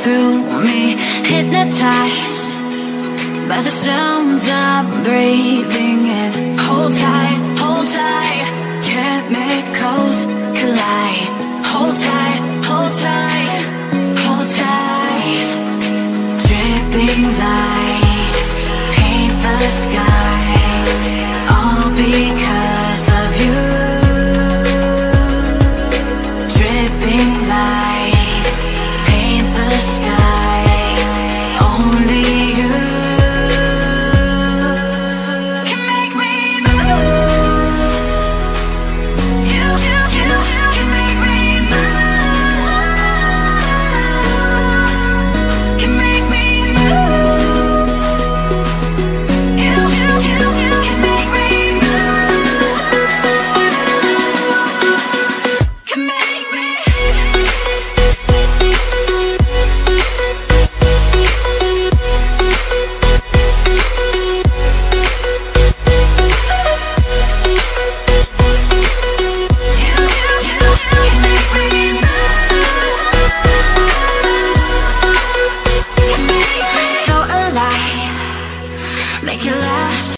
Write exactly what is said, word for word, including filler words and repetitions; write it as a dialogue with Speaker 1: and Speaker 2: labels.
Speaker 1: through me, hypnotized by the sounds I'm breathing in. Hold tight, hold tight, chemicals collide. Hold tight, hold tight, hold tight. Dripping lights paint the skies, all because